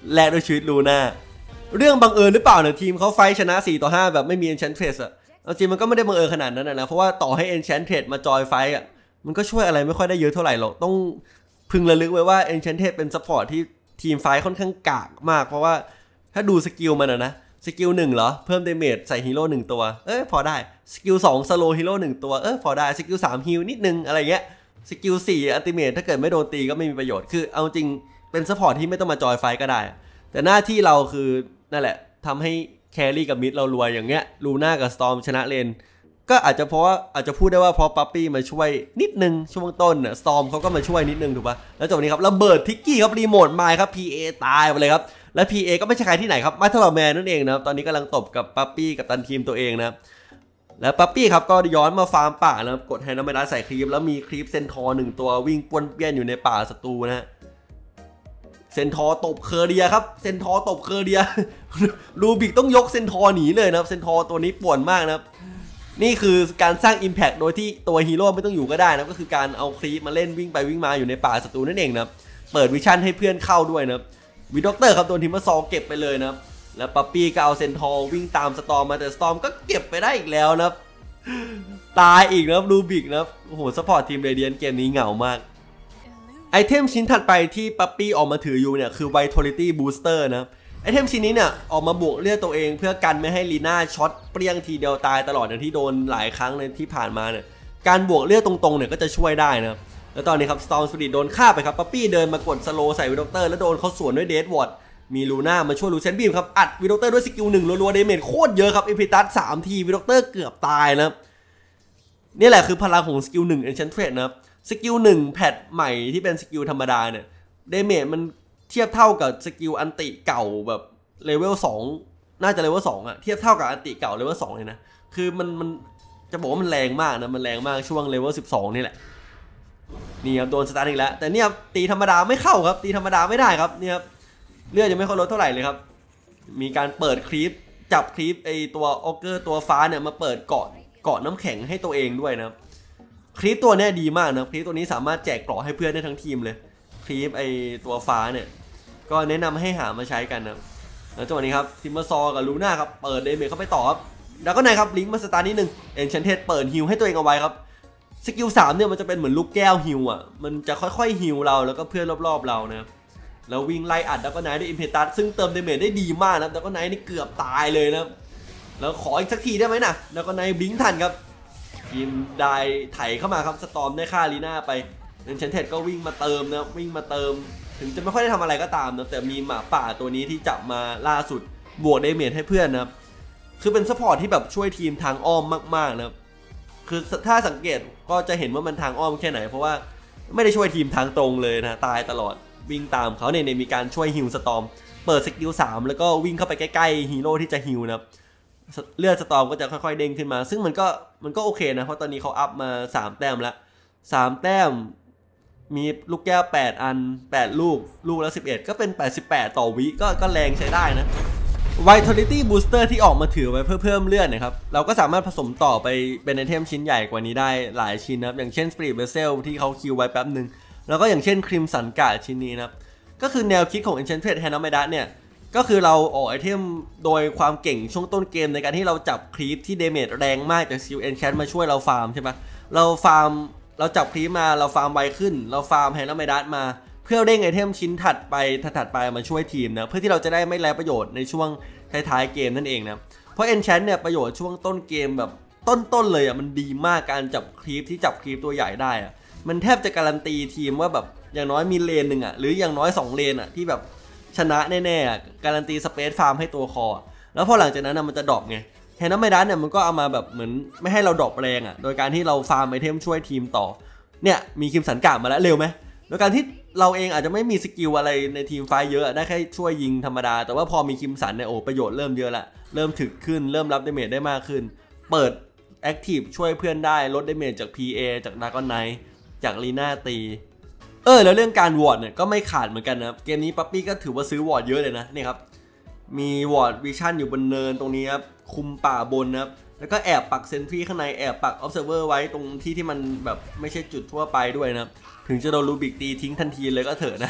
แลกด้วยชีวิตลูน่าเรื่องบังเอิญหรือเปล่าเนี่ยทีมเขาไฟชนะสี่ต่อห้าแบบไม่มี Enchantress อะเอาจริงมันก็ไม่ได้บังเอิญขนาดนั้นนะเพราะว่าต่อให้ Enchantress มาจอยไฟอะมันก็ช่วยอะไรไม่ค่อยได้เยอะเท่าไหร่หรอกต้องพึงระลึกไว้ว่า Enchantress เป็นซัพพอร์ตที่ทีมไฟค่อนข้างกากมากเพราะว่าถ้าดูสกิลมันอะนะสกิลหนึ่งเหรอเพิ่มเดเมจใส่ฮีโร่หนึ่งตัวเออพอได้สกิลสองสโลฮีโร่หนึ่งตัวเออพอได้สกิลสามฮีลนิดนึงอะไรเงี้ยสกิลสี่อัลติเมทถ้าเกิดไม่โดนตีก็ไม่มีประโยชน์คือเอาจริงเป็นซัพพอร์ตที่ไม่ต้องมาจอยไฟก็ได้แต่หน้าที่เราคือนั่นแหละทำให้แครี่กับมิดเรารวยอย่างเงี้ยลูน่ากับสตอมชนะเลนก็อาจจะเพราะว่าอาจจะพูดได้ว่าเพราะปั๊ปปี้มาช่วยนิดนึงช่วงต้นน่ะสตอมเขาก็มาช่วยนิดนึงถูกปะแล้วจากนี้ครับระเบิดทิกกี้ครับรีโมทไมค์ครับ พี เอ ตายไปเลยครับและ พี เอ ก็ไม่ใช่ใครที่ไหนครับมาทลอแมนนั่นเองนะครับตอนนี้กำลังตบกับปั๊ปปี้กับตันทีมตัวเองนะแล้วปั๊ปปี้ครับก็ย้อนมาฟาร์มป่านะครับกดแฮนด์ไม่ได้ใส่ครีปแล้วมีครีปเซนทอร์หนึ่งตัววิ่งป้วนเปี้ยนอยู่ในป่าศัตรูนะฮะเซนทอร์ตบเคอร์เดียครับเซนทอร์ตบเคอร์เดียลูบิกต้องยกเซนทอร์หนีเลยนะครับเซนทอร์ตัวนี้ป่วนมากนะครับนี่คือการสร้าง Impact โดยที่ตัวฮีโร่ไม่ต้องอยู่ก็ได้นะก็คือการเอาครีปมาเล่นวิ่งไปวิ่งมาอยู่ในป่าศัตรูนั่นเองนะเปิดวิชั่นให้เพื่อนเข้าด้วยนะวีด็อกเตอร์ครับโดนทีมมาซอเก็บไปเลยนะแล้วปั๊ปปี้ก็เอาเซนทอร์วิ่งตามสตอมมาแต่สตอมก็เก็บไปได้อีกแล้วนะตายอีกนะลูบิกนะโอ้โหซัพพอร์ตทีมเรเดียนเกมนี้เหงามากไอเทมชิ้นถัดไปที่ปั๊ปปี้ออกมาถืออยู่เนี่ยคือ Vitality Booster นะไอเทมชิ้นนี้เนี่ยออกมาบวกเลือดตัวเองเพื่อกันไม่ให้ลีน่าช็อตเปรี้ยงทีเดียวตายตลอดอย่างที่โดนหลายครั้งในที่ผ่านมาเนี่ยการบวกเลือดตรงๆเนี่ยก็จะช่วยได้นะแล้วตอนนี้ครับสตอมสปิริตโดนฆ่าไปครับปั๊ปปี้เดินมากดสโลใส่วีด็อกเตอร์แล้วโดนเขาสวนด้วยเดดวอร์ดมีลูน่ามาช่วยลูเซนบีมครับอัดวีด็อกเตอร์ด้วยสกิลหนึ่งรัวๆเดเมจโคตรเยอะครับอิมพิตัสสามทีวีด็อกเตอร์เกือบตายนะนี่แหละคือพลังของสกิลหนึ่ง Enchantress นะครับสกิลหนึ่งแพทใหม่ที่เป็นสกิลธรรมดาเนี่ยเดเมจมันเทียบเท่ากับสกิลอันติเก่าแบบเลเวลสองน่าจะเลเวลสองอะเทียบเท่ากับอันติเก่าเลเวลสองเลยนะคือมันมันจะบอกว่ามันแรงมากนะมันแรงมากช่วงเลเวลสิบสองนี่แหละนี่ครับโดนสตาร์ทอีกแล้วแต่เนี่ยตีธรรมดาไม่เข้าครับตีธรรมดาไม่ได้ครับเนี่ยเลือดยังไม่ค่อยลดเท่าไหร่เลยครับมีการเปิดคลิปจับคลิปไอตัวออกเกอร์ตัวฟ้าเนี่ยมาเปิดเกาะเกาะน้ำแข็งให้ตัวเองด้วยนะคลิปตัวนี้ดีมากนะคลิปตัวนี้สามารถแจกเกราะให้เพื่อนได้ทั้งทีมเลยคลิปไอตัวฟ้าเนี่ยก็แนะนำให้หามาใช้กันนะแล้วจังหวะนี้ครับทิมเมอร์ซอกับลูน่าครับเปิดเดเมจเข้าไปต่อครับแล้วก็ไหนครับลิงก์มาสตาร์นิดนึงเอ็นชันเทสเปิดฮิลให้ตัวเองเอาไว้ครับสกิลสามเนี่ยมันจะเป็นเหมือนลูกแก้วฮิลอ่ะมันจะค่อยๆฮิลเราแล้วก็เพื่อนรอบๆเรานะแล้ววิ่งไล่อัดแล้วก็ไนท์ด้วยอิมเพตัสซึ่งเติมเดเมจได้ดีมากนะแล้วก็ไนท์นี่เกือบตายเลยนะแล้วขออีกสักทีได้ไหมนะแล้วก็ไนท์บลิงก์ทันครับทีมได้ไถเข้ามาครับสตอมได้ฆ่าลีน่าไปเอ็นชันเทสก็วิ่งมาเติมนะวิ่งมาเติมถึงจะไม่ค่อยได้ทำอะไรก็ตามนะแต่มีหมาป่าตัวนี้ที่จับมาล่าสุดบวกเดเมจให้เพื่อนนะครับคือเป็นซัพพอร์ตที่แบบช่วยทีมทางอ้อมมากๆนะครับคือถ้าสังเกตก็จะเห็นว่ามันทางอ้อมแค่ไหนเพราะว่าไม่ได้ช่วยทีมทางตรงเลยนะตายตลอดวิ่งตามเขาเนี่ยมีการช่วยฮิลสตอมเปิดสกิลสามแล้วก็วิ่งเข้าไปใกล้ๆฮีโร่ที่จะฮิลนะครับเลือดสตอมก็จะค่อยๆเด้งขึ้นมาซึ่งมันก็มันก็โอเคนะเพราะตอนนี้เขาอัพมาสามแต้มแล้วสามแต้มมีลูกแก้วแปดอันแปดลูกลูกละสิบเอ็ดก็เป็นแปดสิบแปดต่อวิก็ก็แรงใช้ได้นะ Vitality Booster ที่ออกมาถือไว้เพื่อเพิ่มเลือดนะครับเราก็สามารถผสมต่อไปเป็นไอเทมชิ้นใหญ่กว่านี้ได้หลายชิ้นนะครับอย่างเช่น Spirit Vessel ที่เขาคิวไว้แป๊บหนึ่งแล้วก็อย่างเช่น Crimson Guard ชิ้นนี้นะครับก็คือแนวคิดของ Enchantress Handmade เนี่ยก็คือเราออกไอเทมโดยความเก่งช่วงต้นเกมในการที่เราจับครีปที่เดเมจแรงมากจากสกิล Enchant มาช่วยเราฟาร์มใช่ปะเราฟาร์มเราจับครีปมาเราฟาร์มไวขึ้นเราฟาร์ม Handmade มาเพื่อเร่งไอเทมชิ้นถัดไปถัดไปมาช่วยทีมนะเพื่อที่เราจะได้ไม่ไร้ประโยชน์ในช่วงท้ายๆเกมนั่นเองนะเพราะ Enchant เนี่ยประโยชน์ช่วงต้นเกมแบบต้นๆเลยอ่ะมันดีมากการจับครีปที่จับครีปตัวใหญ่ได้อ่ะมันแทบจะการันตีทีมว่าแบบอย่างน้อยมีเลนหนึ่งอ่ะหรืออย่างน้อยสองเลนอ่ะที่แบบชนะแน่ๆการันตีสเปซฟาร์มให้ตัวคอแล้วพอหลังจากนั้นมันจะดรอปไงแฮนด์ไม่ดันเนี่ยมันก็เอามาแบบเหมือนไม่ให้เราดรอปแรงอ่ะโดยการที่เราฟาร์มไอเทมช่วยทีมต่อเนี่ยมีคิมสันกะมาแล้วเร็วไหมโดยการที่เราเองอาจจะไม่มีสกิลอะไรในทีมไฟเยอะได้แค่ช่วยยิงธรรมดาแต่ว่าพอมีคิมสันเนี่ยโอ้ประโยชน์เริ่มเยอะละเริ่มถึกขึ้นเริ่มรับดาเมจได้มากขึ้นเปิดแอคทีฟช่วยเพื่อนได้ลดดาเมจจาก พี เอ จากดากอนไนท์จากลีน่าตีเออแล้วเรื่องการวอร์ดเนี่ยก็ไม่ขาดเหมือนกันนะเกมนี้ปั๊ปปี้ก็ถือว่าซื้อวอร์ดเยอะเลยนะนี่ครับมีวอร์ดวิชั่นอยู่บนเนินตรงนี้ครับคุมป่าบนนะครับแล้วก็แอบปักเซนทรีข้างในแอบปักออฟเซอร์เวอร์ไว้ตรงที่ที่มันแบบไม่ใช่จุดทั่วไปด้วยนะถึงจะโดนลูบิกตีทิ้งทันทีเลยก็เถอะนะ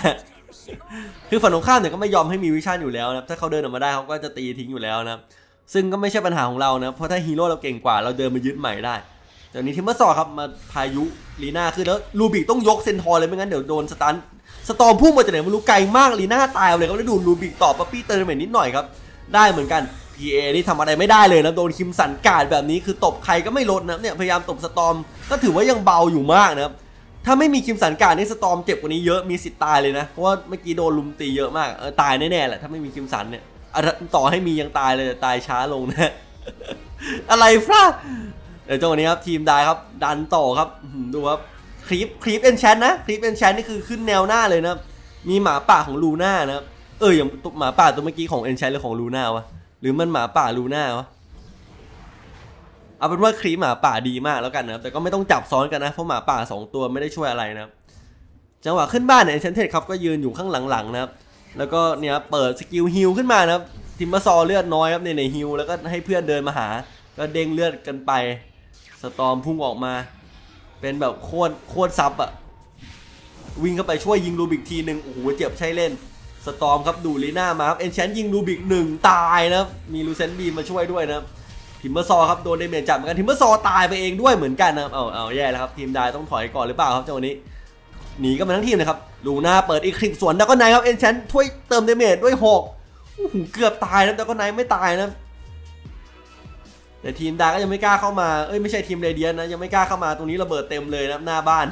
คือฝั่งตรงข้ามเนี่ยก็ไม่ยอมให้มีวิชั่นอยู่แล้วนะถ้าเขาเดินออกมาได้เขาก็จะตีทิ้งอยู่แล้วนะซึ่งก็ไม่ใช่ปัญหาของเรานะเพราะถ้าฮีโร่เราเก่งกว่าเราเดินมายึดใหม่ได้แต่นี้ทิมเมอร์ซอครับมาพายุลีน่าขึ้นแล้วลูบิกต้องยกเซนทอร์เลยไม่งั้นเดี๋ยวโดนสตันสตอมพุ่งมาจากไหนไม่รู้ไกลมากลีน่าตายเลยครับแล้วดูลูบิกต่อปั๊ปปี้เติมเมนนิดหน่อยครับได้เหมือนกัน พี เอ นี่ทำอะไรไม่ได้เลยนะโดนคิมสันกาดแบบนี้คือตบใครก็ไม่ลดนะเนี่ยพยายามตบสตอมก็ถือว่ายังเบาอยู่มากนะครับถ้าไม่มีคิมสันกาดนี่สตอมเจ็บกว่านี้เยอะมีสิทธิ์ตายเลยนะเพราะว่าเมื่อกี้โดนลุมตีเยอะมากเออตายแน่ๆแหละถ้าไม่มีคิมสันเนี่ยต่อให้มียังตายเลยตายช้าลงนะอะไรฟ้าเดี๋ยวจังหวะนี้ครับทีมได้ครับดันต่อครับดูครับคลิปคลิปเอนแชนนะคลิปเอนแชนนี่คือขึ้นแนวหน้าเลยนะมีหมาป่าของลูน่านะเอออย่างหมาป่าตัวเมื่อกี้ของเอนแชนหรือของลูน่าวะหรือมันหมาป่าลูน่าวะเอาเป็นว่าคลิปหมาป่าดีมากแล้วกันนะแต่ก็ไม่ต้องจับซ้อนกันนะเพราะหมาป่าสองตัวไม่ได้ช่วยอะไรนะจังหวะขึ้นบ้านเนี่ยเอนแชนเทสครับก็ยืนอยู่ข้างหลังๆนะครับแล้วก็เนี่ยเปิดสกิลฮิลขึ้นมานะครับทิมเมอร์ซอเลือดน้อยครับในในฮิลแล้วก็ให้เพื่อนเดินมาหาก็เด้งเลือดกันไปสตอมพุ่งออกมาเป็นแบบโคตรโคตรซับอะวิ่งเข้าไปช่วยยิงรูบิกทีหนึ่งโอ้โหเจ็บใช่เล่นสตอมครับดูลีน่ามาครับเอนแชนยิงรูบิกหนึ่งตายนะมีลูเซนบีมาช่วยด้วยนะทิมเมอร์ซอครับโดนเดเมจจับเหมือนกันทิมเมอร์ซอตายไปเองด้วยเหมือนกันนะเอาเอาแย่แล้วครับทีมได้ต้องถอยก่อนหรือเปล่าครับจังหวะนี้หนีกันมาทั้งทีมนะครับลูน่าเปิดอีคลิปสวนดักก็ไนครับเอนแชนช่วยเติมเดเมจด้วยหกโอ้โหเกือบตายนะดักก็ไนไม่ตายนะแต่ทีมดาก็ยังไม่กล้าเข้ามาเอ้ยไม่ใช่ทีมเรเดียนนะยังไม่กล้าเข้ามาตรงนี้ระเบิดเต็มเลยนะหน้าบ้าน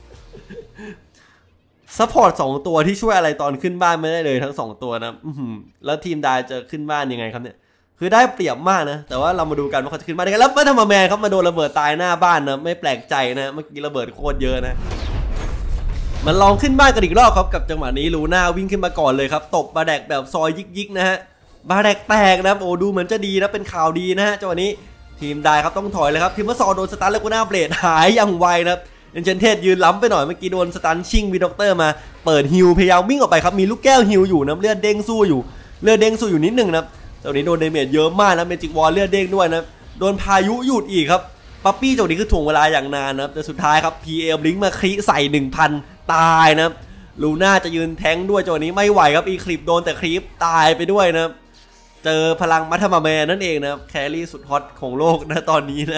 ซัพพอร์ตสองตัวที่ช่วยอะไรตอนขึ้นบ้านไม่ได้เลยทั้งสองตัวนะแล้วทีมดาจะขึ้นบ้านยังไงครับเนี่ยคือได้เปรียบมากนะแต่ว่าเรามาดูกันว่าเขาจะขึ้นบ้านยังไงแล้วมาทำมาแมนครับมาโดนระเบิดตายหน้าบ้านนะไม่แปลกใจนะเมื่อกี้ระเบิดโคตรเยอะนะมันลองขึ้นบ้านกันอีกรอบครับกับจังหวะนี้ลูน่าวิ่งขึ้นมาก่อนเลยครับตบบาแดกแบบซอยยิกๆนะฮะบาแดกแตกนะโอ้ดูเหมือนจะดีนะเป็นข่าวดีนะฮะจังหวะนี้ทีมได้ครับต้องถอยเลยครับทีมว่าซอโดนสตันแล้วกูน่าเบรดหายอย่างไวนะครับเอนเจนเทสยืนล้ำไปหน่อยเมื่อกี้โดนสตันชิงวีด็อกเตอร์มาเปิดฮิลพยายามวิ่งออกไปครับมีลูกแก้วฮิลอยู่นะเลือดเด้งสู้อยู่เลือดเด้งสู้อยู่นิดนึงนะตอนนี้โดนเดเมจเยอะมากนะเมจิกวอลเลือดเด้งด้วยนะโดนพายุหยุดอีกครับปั๊ปปี้จังหวะนี้คือถ่วงเวลาอย่างนานนะแต่สุดท้ายครับ พี เอ ลิงก์มาคลิใส่ หนึ่งพัน ตายนะลูน่าจะยืนแทงด้วยจังหวะนี้ไม่ไหวครับอีคลิปโดนแต่คลิปตายไปด้วยนะเจอพลังมัทมาแมนนั่นเองนะแครี่สุดฮอตของโลกนะตอนนี้นะ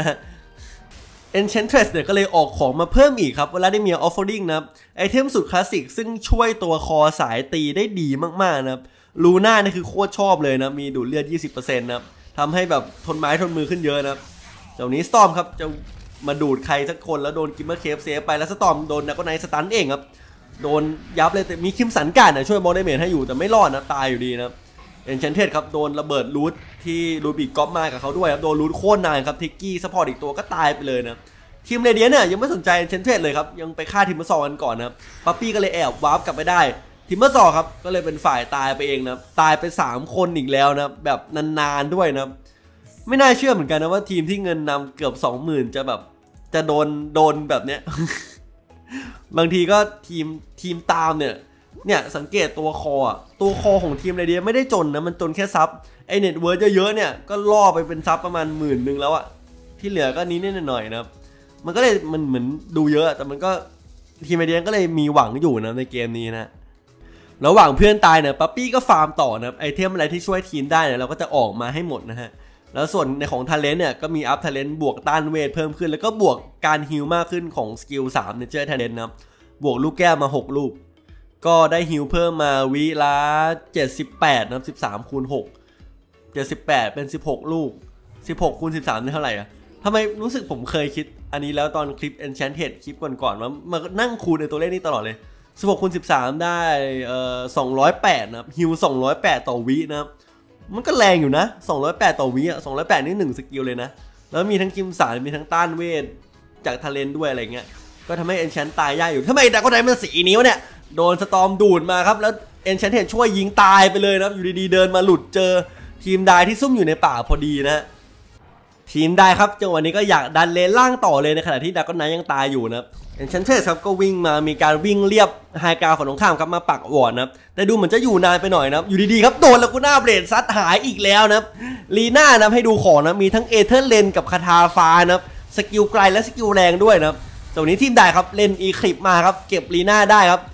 Enchantress เนี่ยก็เลยออกของมาเพิ่มอีกครับเวลาได้มี Offering นะไอเทมสุดคลาสสิกซึ่งช่วยตัวคอสายตีได้ดีมากๆนะครับลูน่านี่คือโคตรชอบเลยนะมีดูดเลือด ยี่สิบเปอร์เซ็นต์ นะครับทำให้แบบทนไม้ทนมือขึ้นเยอะนะครับเดี๋ยวนี้สตอมครับจะมาดูดใครสักคนแล้วโดนกิมเมอร์เคฟเซฟไปแล้วสตอมโดนนักก็ไนสตันเองครับโดนยับเลยแต่มีคิมสันการนะช่วยบอลได้เมทให้อยู่แต่ไม่รอดนะตายอยู่ดีนะเอนเชนเทสครับโดนระเบิดรูทที่รูบิกก๊อปมากับเขาด้วยครับโดนรูทโค่นนานครับทิกกี้ซัพพอร์ตอีกตัวก็ตายไปเลยนะทีมเรเดียเนี่ยยังไม่สนใจเอนเชนเทสเลยครับยังไปฆ่าทีมเมอร์ซอกันก่อนนะปั๊ปปี้ก็เลยแอบวาร์ปกลับไปได้ทีมเมอร์ซอครับก็เลยเป็นฝ่ายตายไปเองนะตายไปสามคนอีกแล้วนะแบบนานๆด้วยนะไม่น่าเชื่อเหมือนกันนะว่าทีมที่เงินนำเกือบ สองหมื่น จะแบบจะโดนโดนแบบเนี้ย บางทีก็ทีมทีมตามเนี่ยเนี่ยสังเกตตัวคอตัวคอของทีมเรเดียไม่ได้จนนะมันจนแค่ซับไอเน็ตเวิร์ดเยอะๆเนี่ยก็ล่อไปเป็นซับประมาณหมื่นหนึ่งแล้วอะที่เหลือก็นี้นิดหน่อยนะมันก็เลยมันเหมือนดูเยอะแต่มันก็ทีมเรเดียก็เลยมีหวังอยู่นะในเกมนี้นะระหว่างเพื่อนตายเนี่ยปั๊ปปี้ก็ฟาร์มต่อนะไอเทมอะไรที่ช่วยทีมได้เนี่ยเราก็จะออกมาให้หมดนะฮะแล้วส่วนในของทาเลนต์เนี่ยก็มีอัพทาเลนต์บวกต้านเวทเพิ่มขึ้นแล้วก็บวกการฮิลมากขึ้นของสกิลสามเนเจอร์ทาเลนต์นะบวกลูกแก้วมาหกลูกก็ได้ฮิลเพิ่มมาวิละเจ็ดสิบแปดนะสิบสามคูณหก เจ็ดสิบแปดเป็นสิบหกลูกสิบหกคูณสิบสามนี่เท่าไหร่อะทำไมรู้สึกผมเคยคิดอันนี้แล้วตอนคลิป Enchanted คลิปก่อนๆว่ามานั่งคูณในตัวเลขนี้ตลอดเลยสิบหกคูณสิบสามได้เอ่อสองร้อยแปดนะครับฮิลสองร้อยแปดต่อวินะครับมันก็แรงอยู่นะสองร้อยแปดต่อวิอ่ะสองร้อยแปดนี่หนึ่งสกิลเลยนะแล้วมีทั้งคิมสารมีทั้งต้านเวทจากทาเลนต์ด้วยอะไรเงี้ยก็ทำให้เอนแชนตายยากอยู่ทำไมแต่ก็ได้มันสีนิ้วเนี่ยโดนสตอมดูดมาครับแล้วเอนแชนเทช่วยยิงตายไปเลยนะอยู่ดีๆเดินมาหลุดเจอทีมได้ที่ซุ่มอยู่ในป่าพอดีนะทีมได้ครับจังหวะนี้ก็อยากดันเลนล่างต่อเลยในขณะที่ดากอนไนท์ยังตายอยู่นะเอนแชนเทสครับก็วิ่งมามีการวิ่งเรียบไฮกราวฝั่งตรงข้ามครับมาปักวอร์ดนะแต่ดูเหมือนจะอยู่นานไปหน่อยนะอยู่ดีๆครับโดนแล้วกูหน้าเบรดซัดหายอีกแล้วนะลีน่านะให้ดูของนะมีทั้งเอเธอร์เลนกับคาถาฟ้านะสกิลไกลและสกิลแรงด้วยนะตรงนี้ทีมได้ครับเล่นอีคลิปมาครับเก็บลีน่าได้ครับ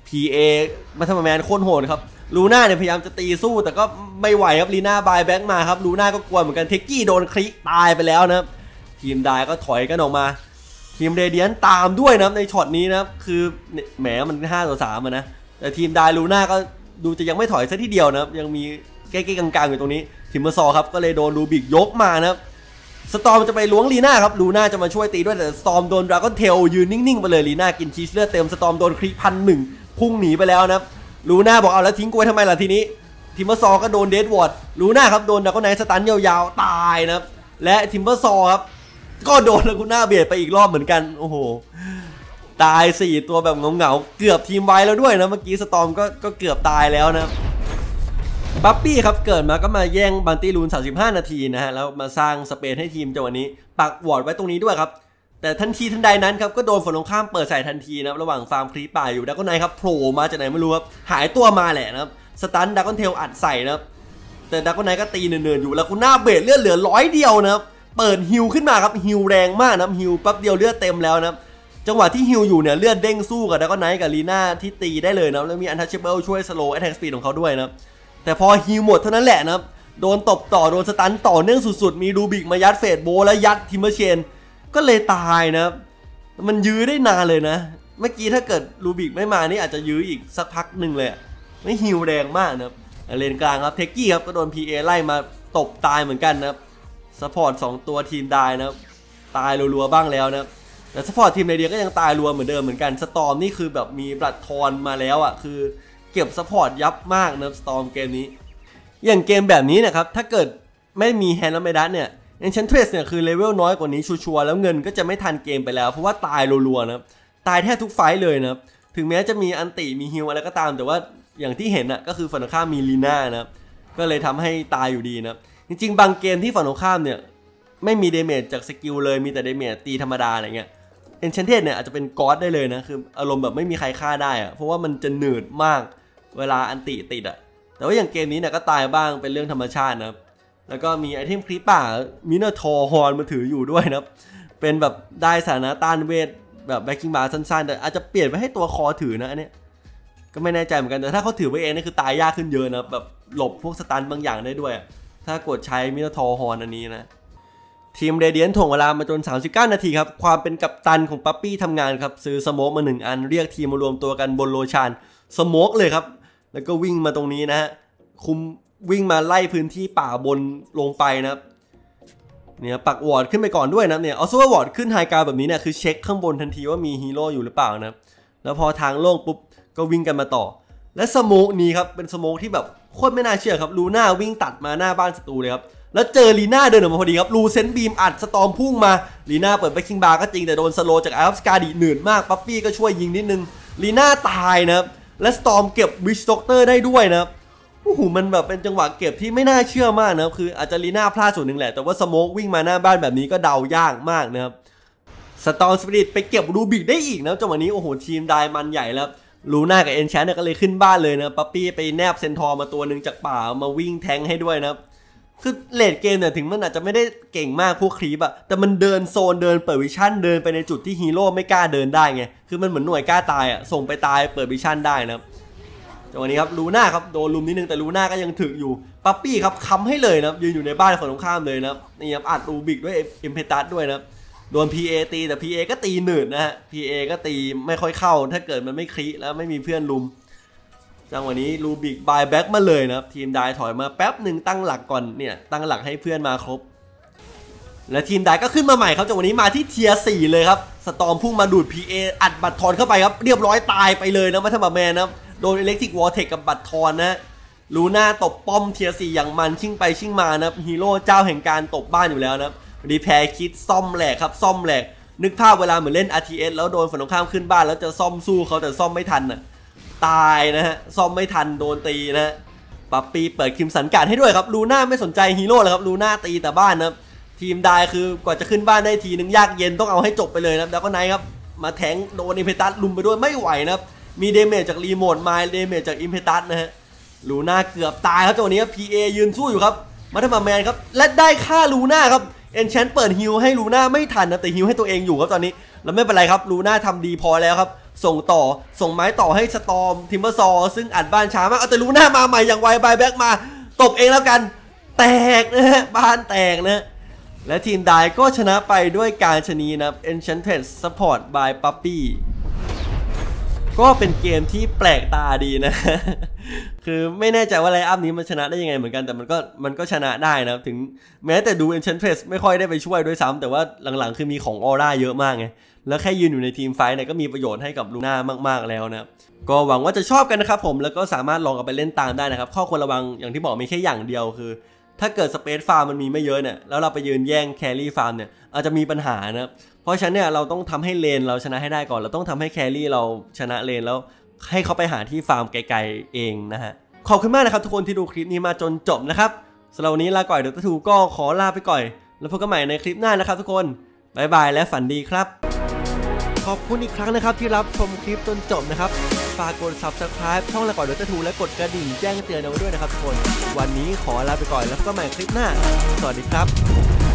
พี เอ มาทำแมนโคตรโหดครับลูน่าเนี่ยพยายามจะตีสู้แต่ก็ไม่ไหวครับลีน่าบายแบ็กมาครับลูน่าก็กลัวเหมือนกันเทกกี้โดนคลิกตายไปแล้วนะครับทีมไดก็ถอยกันออกมาทีมเรเดียนตามด้วยนะในช็อตนี้นะคือแหมมันห้าต่อสามนะแต่ทีมไดลูน่าก็ดูจะยังไม่ถอยซะทีเดียวนะยังมีใกล้ๆกลางๆอยู่ตรงนี้ทีมเมอร์ซอครับก็เลยโดนลูบิกยกมานะครับสตอมจะไปล้วงลีน่าครับลูน่าจะมาช่วยตีด้วยแต่สตอมโดนดราก้อนเทลยืนนิ่งๆไปเลยลีน่ากินชีสเลือดเต็มสตอมโดนคลิกพันหนึ่งพุ่งหนีไปแล้วนะครับลูน่าบอกเอาแล้วทิ้งกูไว้ทำไมล่ะทีนี้ทิมเบอร์ซอก็โดนเดดวอร์ดลูน่าครับโดนดราก้อนไนท์สตันยาวๆตายนะครับและทิมเบอร์ซอครับก็โดนลูน่าเบียดไปอีกรอบเหมือนกันโอ้โหตายสี่ตัวแบบเงาๆเกือบทีมไว้แล้วด้วยนะเมื่อกี้สตอมก็ก็เกือบตายแล้วนะบัฟฟี่ครับเกิดมาก็มาแย่งบันตี้รูนสามสิบห้านาทีนะฮะแล้วมาสร้างสเปซให้ทีมจังหวะนี้ปักวอร์ดไว้ตรงนี้ด้วยครับแต่ทันทีทันใดนั้นครับก็โดนฝั่งตรงข้ามเปิดใส่ทันทีนะระหว่างฟาร์มครีปป่าอยู่ดราก้อนไนท์ครับโผล่มาจากไหนไม่รู้ครับหายตัวมาแหละนะครับสตันดราก้อนเทลอัดใส่นะครับแต่ดราก้อนไนท์ก็ตีเนินๆอยู่แล้วคุณหน้าเบรดเลือดเหลือร้อยเดียวนะครับเปิดฮิลขึ้นมาครับฮิลแรงมากนะฮิลแป๊บเดียวเลือดเต็มแล้วนะจังหวะที่ฮิลอยู่เนี่ยเลือดเด้งสู้กับดราก้อนไนท์กับลีน่าที่ตีได้เลยนะแล้วมีอันทัชเชเบิลช่วยสโลว์แอทแทคสปีดของเขาด้วยนะแต่พอฮิลหมดเท่านั้นแหละนะครับโดนตบต่อโดนสตันต่อเนื่องสุดๆมีรูบิกมายัดเฟดโบแล้วยัดทิมเมอร์เชนก็เลยตายนะครับมันยื้อได้นานเลยนะเมื่อกี้ถ้าเกิดรูบิกไม่มานี่อาจจะยื้ออีกสักพักหนึ่งเลยไม่ฮิวแรงมากนะครับเลนกลางครับเทกกี้ครับก็โดน พี เอ ไล่มาตบตายเหมือนกันนะครับซัพพอร์ตสองตัวทีมได้นะครับตายรัวๆบ้างแล้วนะครับแต่ซัพพอร์ตทีมเรเดียก็ยังตายรัวเหมือนเดิมเหมือนกันสตอร์มนี่คือแบบมีบลัดทอนมาแล้วอ่ะคือเก็บซัพพอร์ตยับมากนะสตอร์มเกมนี้อย่างเกมแบบนี้นะครับถ้าเกิดไม่มีแฮนด์และเมดัสเนี่ยเอนชันเทรสเนี่ยคือเลเวลน้อยกว่านี้ชัวร์ๆแล้วเงินก็จะไม่ทันเกมไปแล้วเพราะว่าตายรัวๆนะครับตายแทบทุกไฟต์เลยนะครับถึงแม้จะมีอันติมีฮิลอะไรก็ตามแต่ว่าอย่างที่เห็นอ่ะก็คือฝั่งตรงข้ามมีลีน่านะครับก็เลยทำให้ตายอยู่ดีนะครับจริงๆบางเกมที่ฝั่งตรงข้ามเนี่ยไม่มีเดเมจจากสกิลเลยมีแต่เดเมจตีธรรมดาอะไรเงี้ยเอนชันเทรสเนี่ยอาจจะเป็นก๊อดได้เลยนะคืออารมณ์แบบไม่มีใครฆ่าได้อ่ะเพราะว่ามันจะหนืดมากเวลาอันติติดอ่ะแต่ว่าอย่างเกมนี้เนี่ยก็ตายบ้างเป็นเรื่องธรรมชาตินะครับแล้วก็มีไอเทมคลิปป่ามินาทอร์ฮอนมาถืออยู่ด้วยนะครับเป็นแบบได้สถานะต้านเวทแบบแบ็คกิ้งบาร์สั้นๆแต่อาจจะเปลี่ยนไปให้ตัวคอถือนะอันนี้ก็ไม่แน่ใจเหมือนกันแต่ถ้าเขาถือไว้เองนี่คือตายยากขึ้นเยอะนะแบบหลบพวกสตันบางอย่างได้ด้วยถ้ากดใช้มินาทอร์ฮอนอันนี้นะทีมเรเดียนถ่วงเวลามาจนสามสิบเก้านาทีครับความเป็นกัปตันของปั๊ปปี้ทำงานครับซื้อสโมกมาหนึ่งอันเรียกทีมมารวมตัวกันบนโลชานสโมกเลยครับแล้วก็วิ่งมาตรงนี้นะฮะคุมวิ่งมาไล่พื้นที่ป่าบนลงไปนะครับเนี่ยปักวอร์ดขึ้นไปก่อนด้วยนะเนี่ยเอาซัววอร์ดขึ้นไฮกราวแบบนี้เนี่ยคือเช็คข้างบนทันทีว่ามีฮีโร่อยู่หรือเปล่านะแล้วพอทางโล่งปุ๊บก็วิ่งกันมาต่อและสโมกนี้ครับเป็นสโมกที่แบบโคตรไม่น่าเชื่อครับลูน่าวิ่งตัดมาหน้าบ้านศัตรูเลยครับแล้วเจอลีน่าเดินออกมาพอดีครับลูเซนบีมอัดสตอมพุ่งมาลีน่าเปิดแบ็คคิงบาร์ก็จริงแต่โดนสโลจากไอออฟสกาดิหนืดมากปั๊ปปี้ก็ช่วยยิงนิดนึงลีน่าตายนะครับและสตอมเก็บวิชด็อกเตอร์ได้ด้วยนะครับโอ้โหมันแบบเป็นจังหวะเก็บที่ไม่น่าเชื่อมากนะครับคืออาจจะลีน่าพลาดส่วนหนึ่งแหละแต่ว่าสโมกวิ่งมาหน้าบ้านแบบนี้ก็เดายากมากนะครับสตอมสปิริตไปเก็บรูบิกได้อีกนะจังหวะนี้โอ้โหทีมไดมันใหญ่แล้วลูน่ากับเอนแชนเนี่ยก็เลยขึ้นบ้านเลยนะปั๊ปปี้ไปแนบเซนทอร์มาตัวหนึ่งจากป่ามาวิ่งแทงให้ด้วยนะครับคือเลดเกมเนี่ยถึงมันอาจจะไม่ได้เก่งมากพวกครีปอะแต่มันเดินโซนเดินเปิดวิชั่นเดินไปในจุดที่ฮีโร่ไม่กล้าเดินได้ไงคือมันเหมือนหน่วยกล้าตายอะส่งไปตายเปิดวิชั่นได้นะครับจังหวะนี้ครับลูน่าครับโดนลุมนิดนึงแต่ลูน่าก็ยังถึกอยู่ปั๊ปปี้ครับค้ำให้เลยนะยืนอยู่ในบ้านฝั่งตรงข้ามเลยนะนี่ครับอัดรูบิกด้วยเอ็มเพตัสด้วยนะโดน พี เอ ตีแต่ พี เอ ก็ตีหนืดนะฮะ พี เอ ก็ตีไม่ค่อยเข้าถ้าเกิดมันไม่คลิแล้วไม่มีเพื่อนลุมจังหวะนี้ลูบิกบายแบ็กมาเลยนะครับทีมไดถอยมาแป๊บหนึ่งตั้งหลักก่อนเนี่ยตั้งหลักให้เพื่อนมาครบและทีมไดก็ขึ้นมาใหม่ครับจังหวะนี้มาที่เทียร์สี่เลยครับสตอมพุ่งมาดูด พี เอ อัดบัตรทอนเข้าไปครับเรียบร้อยตายไปเลยนะมัทมาแมนนะโดนอิเล็กทริกวอลเทคกับบัตรทอนนะลูน่าตบป้อมเทียร์สี่อย่างมันชิ่งไปชิ่งมานะฮีโร่เจ้าแห่งการตบบ้านอยู่แล้วนะรีแพร์คิดซ่อมแหลกครับซ่อมแหลกนึกภาพเวลาเหมือนเล่น อาร์ ที เอส แล้วโดนฝั่งตรงข้ามขึ้นบ้านแล้วจะซ่อมสู้เขาแต่ซ่อมไม่ทันน่ะตายนะฮะซ่อมไม่ทันโดนตีนะปั๊ปปี้เปิดคิมสันการให้ด้วยครับลูน่าไม่สนใจฮีโร่เลยครับลูน่าตีแต่บ้านนะทีมได้คือกว่าจะขึ้นบ้านได้ทีนึงยากเย็นต้องเอาให้จบไปเลยนะแล้วก็ไนท์ครับมาแทงโดนอิมเพตัสลุมไปด้วยไม่ไหวนะครับมีเดเมจจากรีโมทไมล์เดเมจจากอิมเพตัสนะฮะลูน่าเกือบตายครับจังหวะนี้ พี เอ ยืนสู้อยู่ครับมัทมาแมนครับและได้ฆ่าลูน่าครับเอนแชนเปิดฮิลให้ลูน่าไม่ทันนะแต่ฮิลให้ตัวเองอยู่ครับตอนนี้แล้วไม่เป็นไรครับลูน่าทำดีพอแล้วครับส่งต่อส่งไม้ต่อให้สตอมทิมเบอร์ซอซึ่งอัดบ้านช้ามากเอาแต่ลูน่ามาใหม่อย่างไวบายแบ็กมาตบเองแล้วกันแตกนะฮะบ้านแตกนะและทีมไดก็ชนะไปด้วยการชนะนะ Enchanted Support by Puppy ก็เป็นเกมที่แปลกตาดีนะ คือไม่แน่ใจว่าไลน์อัพนี้มันชนะได้ยังไงเหมือนกันแต่มันก็มันก็ชนะได้นะถึงแม้แต่ดู Enchanted ไม่ค่อยได้ไปช่วยด้วยซ้ำแต่ว่าหลังๆคือมีของออร่าเยอะมากไงแล้วแค่ยืนอยู่ในทีมไฟท์เนี่ยก็มีประโยชน์ให้กับลูน่ามากๆแล้วนะก็หวังว่าจะชอบกันนะครับผมแล้วก็สามารถลองเอาไปเล่นตามได้นะครับข้อควรระวังอย่างที่บอกมีแค่อย่างเดียวคือถ้าเกิดสเปซฟาร์มมันมีไม่เยอะเนี่ยแล้วเราไปยืนแย่งแครี่ฟาร์มเนี่ยอาจจะมีปัญหานะเพราะฉะนั้นเนี่ยเราต้องทำให้เลนเราชนะให้ได้ก่อนเราต้องทำให้แครี่เราชนะเลนแล้วให้เขาไปหาที่ฟาร์มไกลๆเองนะฮะขอบคุณมากนะครับทุกคนที่ดูคลิปนี้มาจนจบนะครับสำหรับวันนี้ลาก่อยเดอะทูก็ขอลาไปก่อนแล้วพบกันใหม่ในคลิปหน้านะครับทุกคนบ๊ายบายและฝันดีครับขอบคุณอีกครั้งนะครับที่รับชมคลิปจนจบนะครับฝากกด ซับสไครบ์ ช่องละก่อยเดอะทูและกดกระดิ่งแจ้งเตือนเอาไว้ด้วยนะครับทุกคนวันนี้ขอลาไปก่อนแล้วพบกันใหม่คลิปหน้าสวัสดีครับ